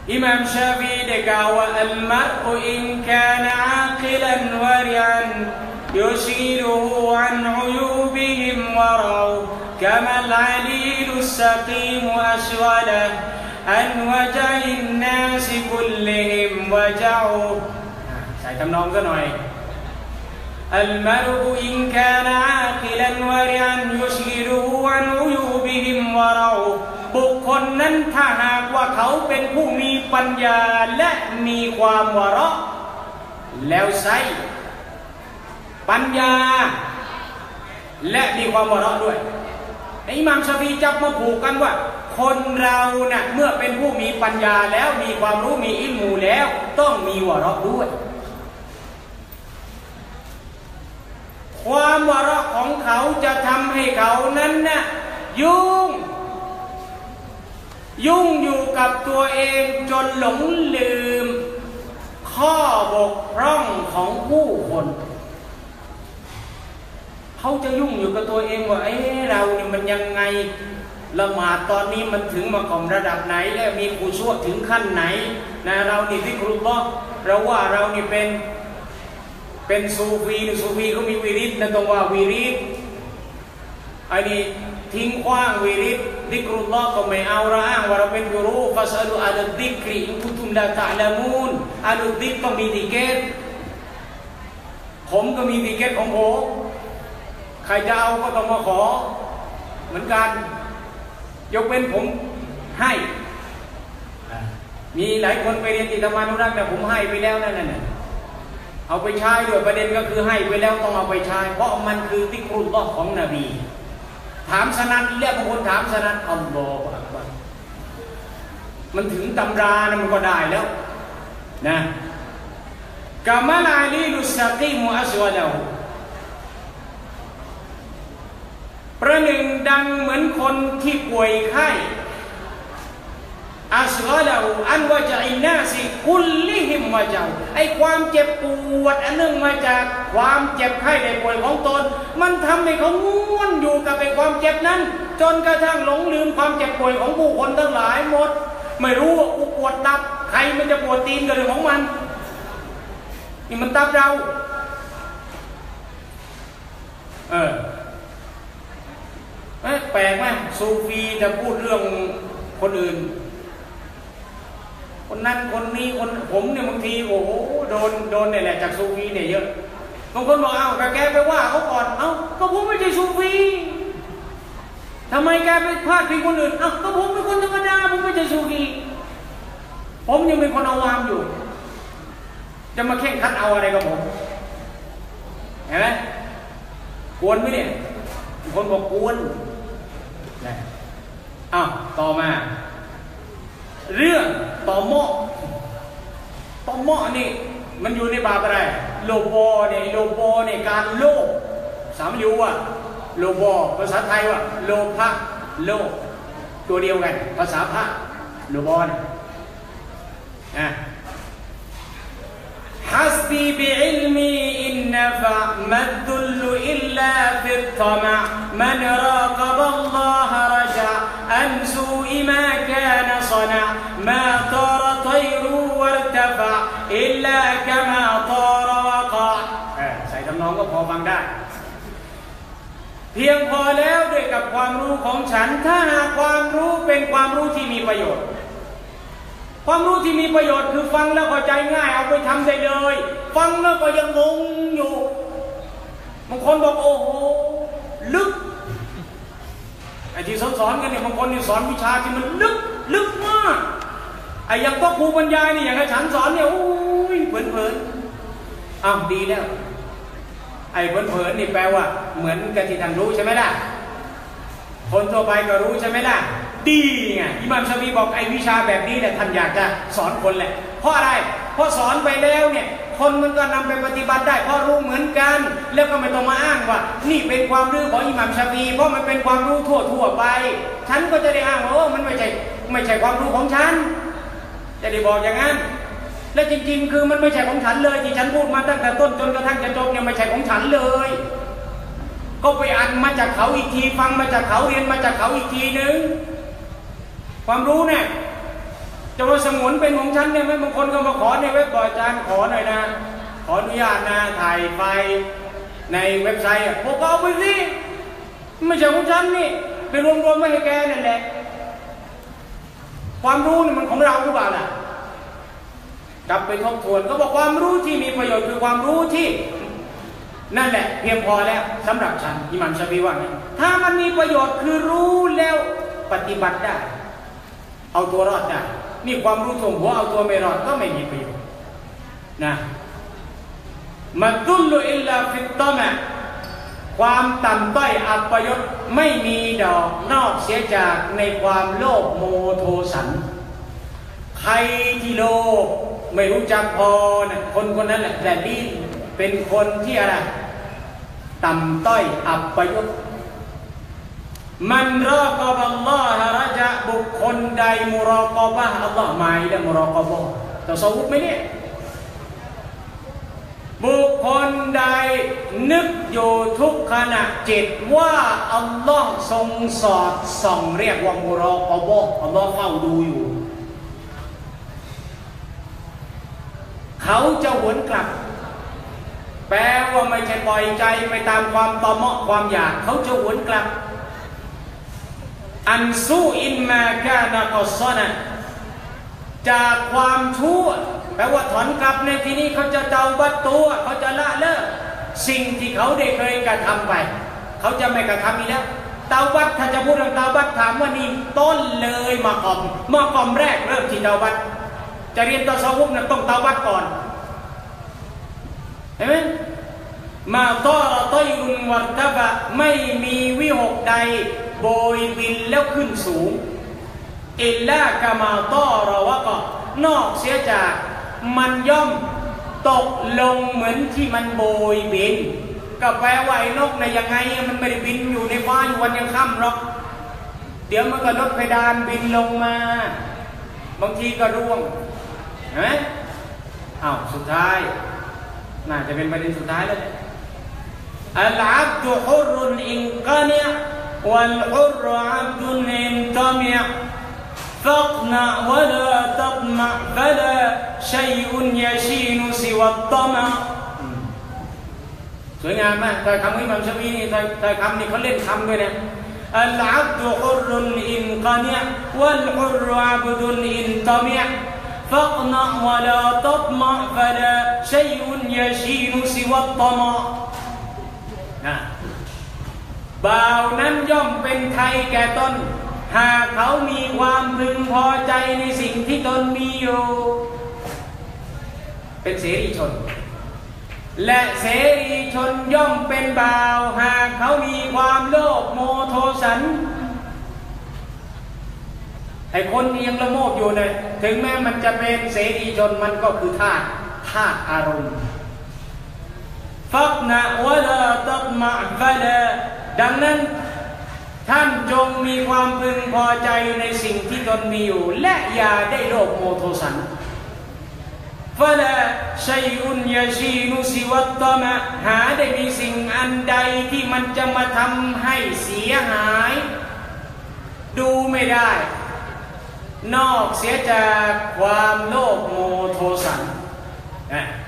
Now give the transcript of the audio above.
อิหม่ามชาฟีได้กล่าวว่าอัลมัรอุอินกานอากิลันวะริอันยุชิลุฮูอันอุยูบิฮิมวะเรากะมัลอาลีลุสซะกีมอัชวะละอันวะจัยนนาสกุลลิฮิมวะจาอูใส่ทำนองซะหน่อยอัลมัรอุอินกานอากิลันวะริอันยุชิลุฮูอันอุยูบิฮิมวะเราบุคคลนั้นถ้าหากว่าเขาเป็นผู้มีปัญญาและมีความวะเราะห์แล้วใช้ปัญญาและมีความวะเราะห์ด้วยอิหม่ามชาฟีจับมาผูกกันว่าคนเราเนี่ยเมื่อเป็นผู้มีปัญญาแล้วมีความรู้มีอิลมูแล้วต้องมีวะเราะห์ด้วยความวะเราะห์ของเขาจะทำให้เขานั้นน่ะยุ่งอยู่กับตัวเองจนหลงลืมข้อบกพร่องของผู้คนเขาจะยุ่งอยู่กับตัวเองว่าเราเนี่ยมันยังไงละหมาดตอนนี้มันถึงมากอมระดับไหนแล้วมีกุศลถึงขั้นไหนนะเรานี่ซิกรุลลอฮ์เราว่าเรานี่เป็นซูฟีเขามีวิริดนะต้องว่าวิริดไอ้นี่ทิ้งขว้างวิริดซิกรุลลอฮ์ก็ไม่เอาเราอ้างว่าเราเป็นกุรูฟัสลุอัลดิกริอินกุตุมลาตะละมูนอัลดิกต้องมีติเกตผมก็มีติเกตของผมใครจะเอาก็ต้องมาขอเหมือนกันยกเว้นผมให้มีหลายคนไปเรียนติธรรมานุรักษ์แต่ผมให้ไปแล้วนั่นน่ะเอาไปใช้ด้วยประเด็นก็คือให้ไปแล้วต้องเอาไปใช้เพราะมันคือซิกรุลลอฮ์ของนบีถามสนัดเรียกบางคนถามสนัดอัลลอฮฺอักบัรมันถึงตำรานะมันก็ได้แล้วนะกะมาลาลีลุสซะกีมุอัชวะละฮูประหนึ่งดังเหมือนคนที่ป่วยไข้อัชกอละฮูอันวะจะอินนาสิกุลลิฮิมวะเจ้าไอ้ความเจ็บปวดอันเนื่องมาจากความเจ็บไข้ได้ป่วยของตนมันทำให้เขาง่วนอยู่กับไอ้ความเจ็บนั้นจนกระทั่งหลงลืมความเจ็บป่วยของผู้คนทั้งหลายหมดไม่รู้ว่ากูปวดตับใครมันจะปวดตีนก็เรื่องของมันนี่มันตับเราแปลกไหมซูฟีจะพูดเรื่องคนอื่นคนนั้นคนนี้คนผมเนี่ยบางทีโอ้โหโดนเนี่ยแหละจากซูฟีเนี่ยเยอะบางคนบอกเอ้าแกไปว่าเขาก่อนเอ้าก็ผมไม่ใช่ซูฟีทำไมแกไปพาดพิงคนอื่นเอ้าก็ผมเป็นคนธรรมดาผมไม่ใช่ซูฟีผมยังเป็นคนเอาวามอยู่จะมาเข่งขัดเอาอะไรกับผมเห็นไหมกวนไหมเนี่ยคนบอกกวนนะต่อมาเรื่องต่อหม้อนี่มันอยู่ในบาปอะไรโลโบเนี่ยการโลภสามยูอ่ะโลโบภาษาไทยว่าโลภะโลภตัวเดียวกันภาษาพระโลโบนะحسبي بعلمي إن نفع ما الذل إلا في الطمع من راقب الله رجع عن سوء ما كان صنع ما طار طير وارتفع إلا كما طار وقع ใส่ทำนองก็พอฟังได้เพียงพอแล้วด้วยกับความรู้ของฉันถ้าหากความรู้เป็นความรู้ที่มีประโยชน์ความรู้ที่มีประโยชน์คือฟังแล้วเข้าใจง่ายเอาไปทำได้เลยฟังแล้วก็ยังงงอยู่บางคนบอกโอ้โหลึกไอ้ที่สอนกันเนี่ยบางคนนี่สอนวิชาที่มันลึกมากไอ้อย่างพ่อครูบรรยายนี่อย่างไอ้ฉันสอนเนี่ยโอ้ยเผลอดีแล้วไอ้เผลอนี่แปลว่าเหมือนกันที่ท่านรู้ใช่ไหมล่ะคนทั่วไปก็รู้ใช่ไหมล่ะดีไงอิหม่ามชาฟีบอกไอ้วิชาแบบนี้เนี่ยท่านอยากจะสอนคนแหละเพราะอะไรเพราะสอนไปแล้วเนี่ยคนมันก็นำไปปฏิบัติได้เพราะรู้เหมือนกันแล้วก็ไม่ต้องมาอ้างว่านี่เป็นความรู้ของอิหม่ามชาฟีเพราะมันเป็นความรู้ทั่วไปฉันก็จะได้อ้างว่ามันไม่ใช่ความรู้ของฉันจะได้บอกอย่างนั้นและจริงๆคือมันไม่ใช่ของฉันเลยที่ฉันพูดมาตั้งแต่ต้นจนกระทั่งจะจบเนี่ยไม่ใช่ของฉันเลยก็ไปอ่านมาจากเขาอีกทีฟังมาจากเขาเรียนมาจากเขาอีกทีนึงความรู้เนี่ยจะว่าสมุนเป็นของฉันเนี่ยไหมบางคนก็มาขอในเว็บบอกอาจารย์ขอหน่อยนะขออนุญาตนะถ่ายไฟในเว็บไซต์ผมก็เอาไปสิไม่ใช่ของฉันนี่ไปรวมๆไม่ให้แกนั่นแหละความรู้นี่มันของเราหรือเปล่าล่ะกลับไปทบทวนก็บอกความรู้ที่มีประโยชน์คือความรู้ที่นั่นแหละเพียงพอแล้วสำหรับฉันอิหม่ามชาฟีว่าไงถ้ามันมีประโยชน์คือรู้แล้วปฏิบัติได้เอาตัวรอดได้นี่ความรู้ถ่วงหัวเอาตัวไม่รอดก็ไม่มีประโยชน์นะมัตุลลุอิลลาฟิตตะมะความต่ำต้อยอัปยศไม่มีดอกนอกเสียจากในความโลภโมโทสันใครที่โลภไม่รู้จักพอนะคนคนนั้นแหละแต่นี่เป็นคนที่อะไรต่ำต้อยอัปยศมันรอกอบอัลลอฮ์ระจะบุคคลใดมุรอกอบะห์อัลลอฮ์หมายถึงมุรอกอบะห์ตะซอวุฟไหมเนี่ยบุคคลใดนึกอยู่ทุกขณะจิตว่าอัลลอฮ์ทรงสอดส่องเรียกว่ามุรอกอบะห์อัลลอฮ์เฝ้าดูอยู่เขาจะหวนกลับแปลว่าไม่ใช่ปล่อยใจไปตามความตอมะความอยากเขาจะหวนกลับอันซูอินมากานะกอซอนะจากความชั่วแปลว่าถอนกลับในที่นี้เขาจะเตาบัตตัวเขาจะละเลิกสิ่งที่เขาได้เคยกระทำไปเขาจะไม่กระทำอีกแล้วเตาบัตถ้าจะพูดเรื่องเตาบัตถามว่านี่ต้นเลยมากอมแรกเริ่มที่เตาบัตจะเรียนตอซอวุฟนั้นต้องเตาบัตก่อนเห็นไหมมาตอระตอยรุนวัตบะไม่มีวิหกใดโบยบินแล้วขึ้นสูงอิลลากะมาตอระวะก็นอกเสียจากมันย่อมตกลงเหมือนที่มันโบยบินก็แปลว่าไอ้นกในยังไงมันไม่ได้บินอยู่ในฟ้าอยู่วันยังค่ำหรอกเดี๋ยวมันก็ลดเพดานบินลงมาบางทีก็ร่วงเห็นไหมสุดท้ายน่าจะเป็นประเด็นสุดท้ายแล้วอัลอับดุฮุรุนอินกานิวัลฮุรอับดุนอินตามิฟักนะวะลาตัตมะฟะลาชัยอุนยาชีนุซิวัตตะมะสวยงามมากแต่คำนี้มันชวีนี่แต่คำนี้เขาเล่นคำด้วยนะอัลอับดุฮุรุนอินกานิวัลฮุรอับดุนอินตามิفاقنع ولا تطمع فلا شيء يشين سوى الطمع บ่าวนั้นย่อมเป็นไทยแก่ตนหากเขามีความพึงพอใจในสิ่งที่ตนมีอยู่เป็นเสรีชนและเสรีชนย่อมเป็นบ่าวหากเขามีความโลภโมโทสันไอ้คนที่ยังละโมบอยู่เนี่ยถึงแม้มันจะเป็นเสรีชนมันก็คือธาตุอารมณ์ฟักนะวะลาตัตมะฟะลาดังนั้นท่านจงมีความพึงพอใจในสิ่งที่ตนมีอยู่และอย่าได้โลภโมโทสันฟะลาชัยอุนยาชีนุซิวัตตะมะหาได้มีสิ่งอันใดที่มันจะมาทำให้เสียหายดูไม่ได้นอกเสียจากความโลภโมโทสัน